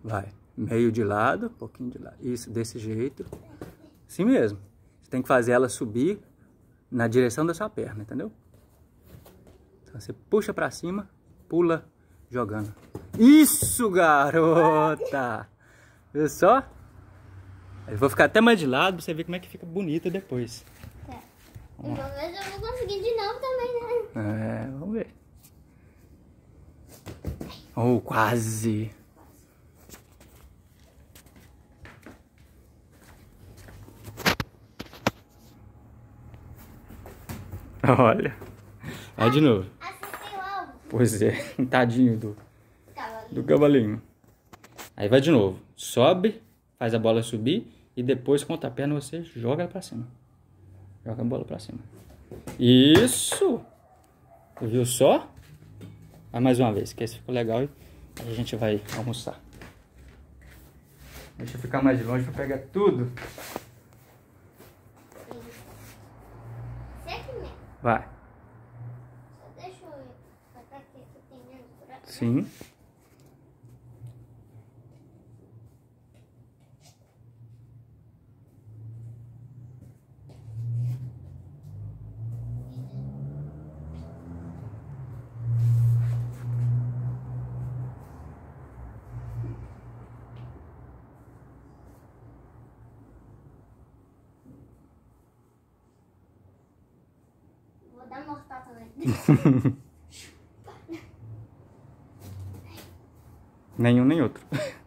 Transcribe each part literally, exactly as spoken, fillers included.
Vai. Meio de lado, um pouquinho de lado. Isso, desse jeito. Assim mesmo. Você tem que fazer ela subir na direção da sua perna, entendeu? Então você puxa pra cima, pula, jogando. Isso, garota! Viu só? Eu vou ficar até mais de lado pra você ver como é que fica bonita depois. É. Vamos ver se eu vou conseguir de novo também, né? É, vamos ver. Oh, quase! Olha. Vai de novo. Acertei o alvo. Pois é, tadinho do, Cavalinho. do cavalinho. Aí vai de novo. Sobe, faz a bola subir e depois conta a perna você joga ela pra cima. Joga a bola pra cima. Isso! Viu só? Vai mais uma vez, que esse ficou legal e a gente vai almoçar. Deixa eu ficar mais de longe pra pegar tudo. Vai. Só deixa eu ir pra aqui que tem menos buraco. Sim. Vou dar mortal também. Nenhum nem outro.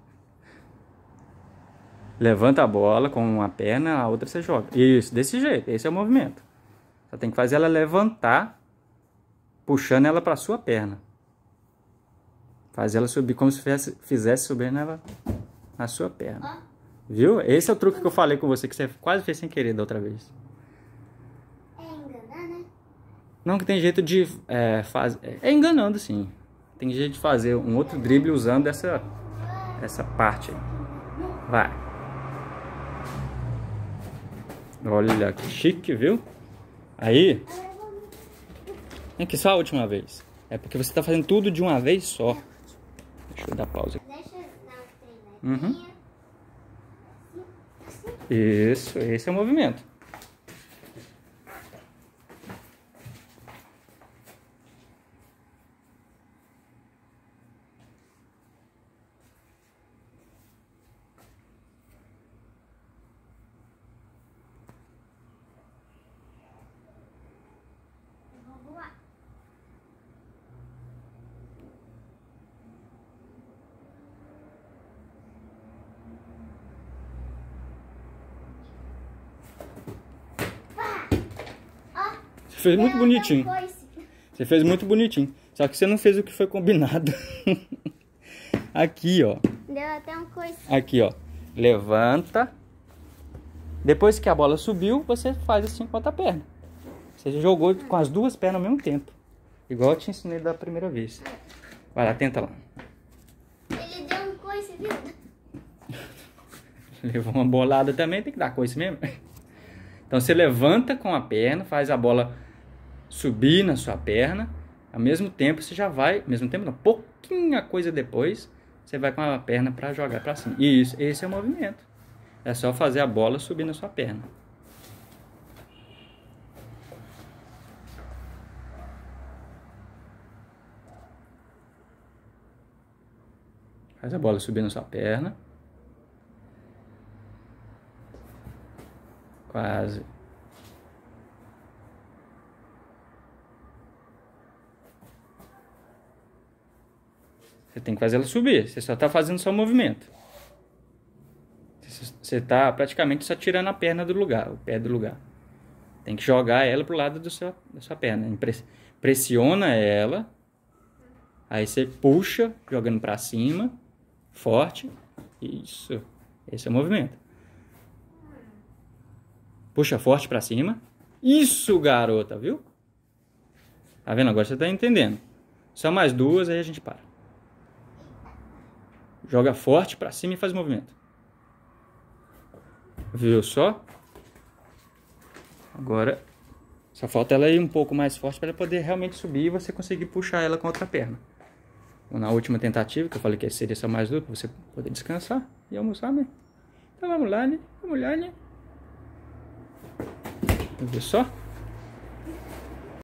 Levanta a bola com uma perna, a outra você joga. Isso, desse jeito. Esse é o movimento. Só tem que fazer ela levantar, puxando ela para sua perna. Faz ela subir como se fizesse, fizesse subir na, na sua perna. Viu? Esse é o truque que eu falei com você, que você quase fez sem querer da outra vez. É enganar, né? Não, que tem jeito de é, fazer... É enganando, sim. Tem jeito de fazer um outro drible usando essa, essa parte aí. Vai. Olha que chique, viu? Aí... É que só a última vez. É porque você tá fazendo tudo de uma vez só. Deixa eu dar pausa aqui. Deixa eu dar uma treinadinha. Uhum. Isso, esse é o movimento. Vamos lá. Você fez muito bonitinho. Coice. Você fez muito bonitinho. Só que você não fez o que foi combinado. Aqui, ó. Deu até um coice. Aqui, ó. Levanta. Depois que a bola subiu, você faz assim com a outra perna. Você jogou com as duas pernas ao mesmo tempo. Igual eu te ensinei da primeira vez. Vai lá, tenta lá. Ele deu um coice, viu? Levou uma bolada também, tem que dar coisa mesmo. Então você levanta com a perna, faz a bola subir na sua perna. Ao mesmo tempo você já vai, ao mesmo tempo não, pouquinha coisa depois, você vai com a perna para jogar para cima. Isso, esse é o movimento. É só fazer a bola subir na sua perna. Faz a bola subir na sua perna. Quase. Você tem que fazer ela subir. Você só está fazendo só o movimento. Você está praticamente só tirando a perna do lugar, o pé do lugar. Tem que jogar ela pro lado do seu, da sua perna. Pressiona ela. Aí você puxa, jogando para cima. Forte. Isso. Esse é o movimento. Puxa forte para cima. Isso, garota, viu? Tá vendo? Agora você tá entendendo. Só mais duas, aí a gente para. Joga forte para cima e faz o movimento. Viu só? Agora, só falta ela ir um pouco mais forte para ela poder realmente subir e você conseguir puxar ela com a outra perna. Na última tentativa, que eu falei que seria só mais duro, pra você poder descansar e almoçar, né? Então vamos lá, né? Vamos lá, né? Vamos ver só.